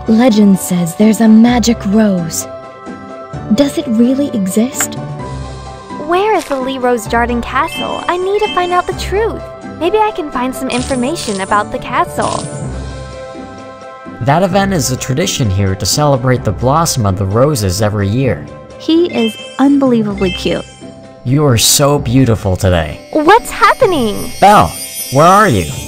Legend says there's a magic rose. Does it really exist? Where is the Lee Rose Jardin Castle? I need to find out the truth. Maybe I can find some information about the castle. That event is a tradition here to celebrate the blossom of the roses every year. He is unbelievably cute. You are so beautiful today. What's happening? Belle, where are you?